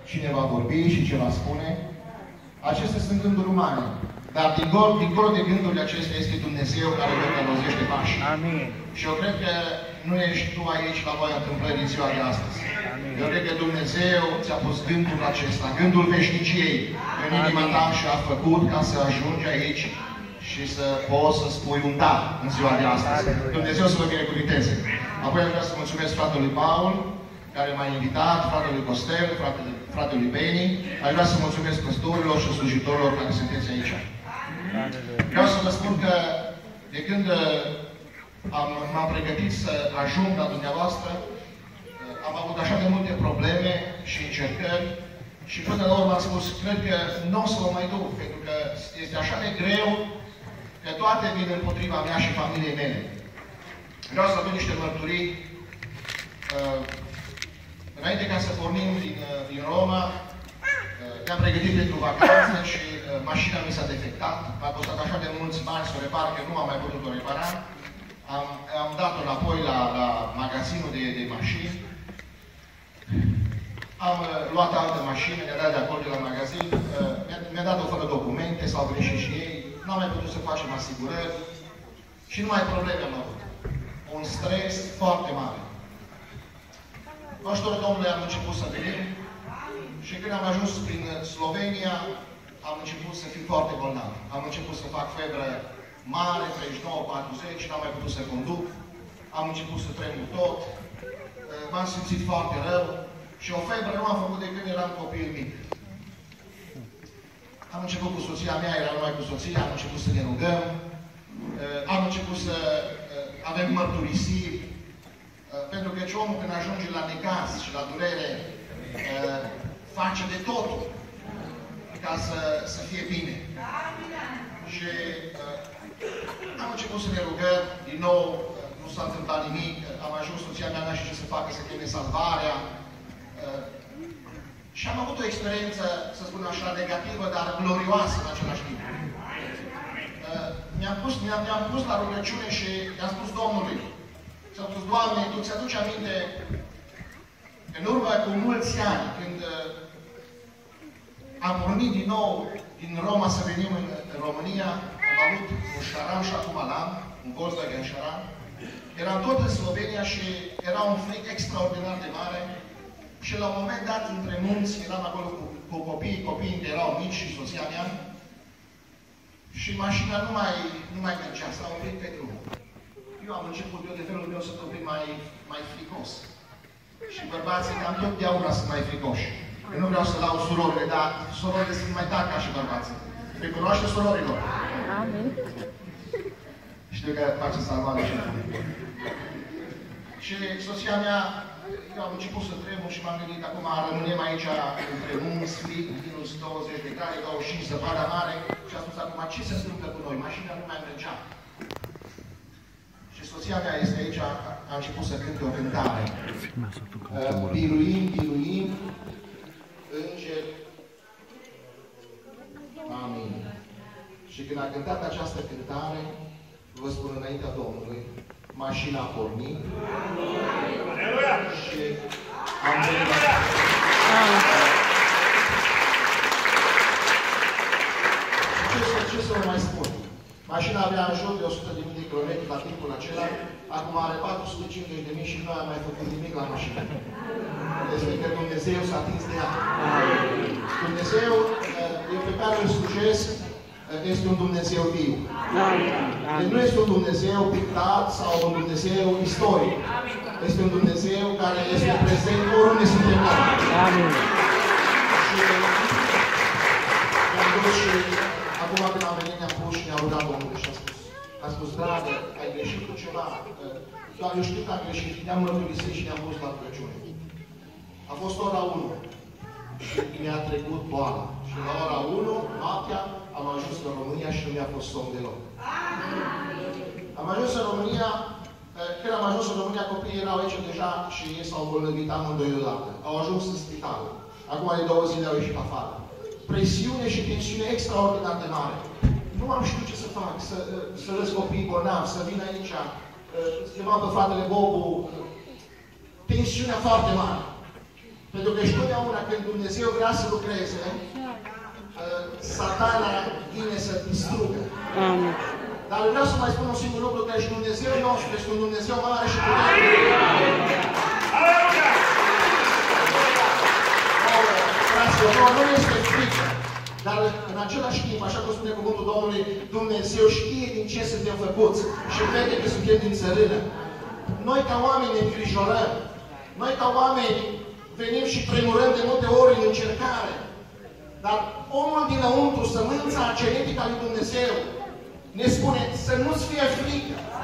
cine va vorbi și ce va spune. Acestea sunt gânduri umane. Dar dincolo de gândurile acestea este Dumnezeu care vă călăuzește pașii. Amin. Și eu cred că nu ești tu aici la voia întâmplării din ziua de astăzi. Amin. Eu cred că Dumnezeu ți-a pus gândul acesta, gândul veșniciei în inima ta și a făcut ca să ajungi aici și să poți să spui un da în ziua de astăzi. Dumnezeu să vă binecuvinteze. Apoi aș vrea să mulțumesc fratelui Paul, care m-a invitat, fratelui Costel, fratelui Beni. Aș vrea să mulțumesc păstorilor și slujitorilor care sunteți aici. Vreau să vă spun că de când m-am pregătit să ajung la dumneavoastră, am avut așa de multe probleme și încercări și până la urmă am spus, cred că nu o să o mai duc, pentru că este așa de greu că toate vin împotriva mea și familiei mele. Vreau să văd niște mărturii. Înainte ca să pornim din Roma, ne-am pregătit pentru vacanță și mașina mi s-a defectat. M-a costat așa de mulți bani să o repar că nu am mai putut o repara. Am dat-o înapoi la magazinul de mașini. Am luat altă mașină, mi-a dat de acolo de la magazin. Mi-a dat-o fără documente, s-au greșit și ei. Nu am mai putut să facem asigurări. Și numai probleme am avut. Un stres foarte mare. Cu ajutorul Domnului am început să venim și când am ajuns prin Slovenia, am început să fiu foarte bolnav. Am început să fac febră mare, 39-40, n-am mai putut să conduc. Am început să tremur tot. M-am simțit foarte rău și o febră nu am făcut de când eram copil mic. Am început cu soția mea, era numai cu soția, am început să ne rugăm. Am început să avem mărturisiri. Pentru că omul când ajunge la necaz și la durere, face de totul ca să fie bine. Și am început să ne rugăm, din nou nu s-a întâmplat nimic, am ajuns, soția mea n-a știut ce să facă, să cheme salvarea. Și am avut o experiență, să spun așa, negativă, dar glorioasă în același timp. Mi-am pus la rugăciune și i-am spus Domnului, s-au spus, Doamne, Tu ți-aduci aminte, în urmă cu mulți ani, când am pornit din nou din Roma să venim în România, am avut un Charan și acum l-am, un Volkswagen Charan. Eram tot în Slovenia și era un fric extraordinar de mare. Și la un moment dat, între munți, eram acolo cu copiii erau mici și soția mea. Și mașina nu mai mergea, s-a oprit pe drum. Eu am început, de felul meu, să fiu un pic mai fricos. Și bărbații cam totdeauna sunt mai fricoși. Eu nu vreau să dau surorile, dar surorile sunt mai tari ca și bărbații. Recunoaște surorilor? Amin. Știu că face salvare și și soția mea, eu am început să tremur și m-am gândit, acum rămânem aici între munți, fric, minus 20 de grade, 25, zăpada mare. Și am spus, acum, ce se întâmplă cu noi? Mașina nu mai mergea. Și soția mea este aici, a început să cânte o cântare. Biruim, biruim, îngeri. Amin. Și când a cântat această cântare, vă spun înaintea Domnului, mașina a pornit și am venit. Ce să vă mai spun? Mașina avea în jur de 100.000 de km la timpul acela, acum are 450.000 și nu am mai făcut nimic la mașină. Este că Dumnezeu s-a atins de ea. Dumnezeu, eu pe care îl slujesc, este un Dumnezeu viu. Deci nu este un Dumnezeu pictat sau un Dumnezeu istoric. Este un Dumnezeu care este prezent oriunde suntem noi. Și acum când am venit, ne-am pus și ne-a rugat Domnul și a spus, dragă, ai greșit cu ceva. Doar eu știu că am greșit. Ne-am mărturisit și ne-am pus la rugăciune. A fost ora 1 și mi-a trecut boala. Și la ora 1, noaptea, am ajuns în România și nu mi-a fost somn deloc. Am ajuns în România, când am ajuns în România, copiii erau aici deja și ei s-au îmbolnăvit amândoi deodată. Au ajuns în spital. Acum de 2 zile au ieșit afară. Presiune și tensiune extraordinar de mare. Nu am știut ce să fac, să lăs copiii bolnavi, să vin aici, să mă pe fratele Bobu. Tensiunea foarte mare. Pentru că și totdeauna când Dumnezeu vrea să lucreze, Satana vine să distrugă. Amin. Dar vreau să mai spun un singur lucru, că și Dumnezeu nostru este un Dumnezeu mare și puternic. Aleluia! Fraților, nu este frică. Dar în același timp, așa cum spune cuvântul Domnului, Dumnezeu știe din ce suntem făcuți și vede că suntem din țărână. Noi ca oameni ne îngrijorăm. Noi ca oameni venim și tremurăm de multe ori în încercare. Dar omul dinăuntru, sămânța genetică a lui Dumnezeu, ne spune să nu-ți fie frică.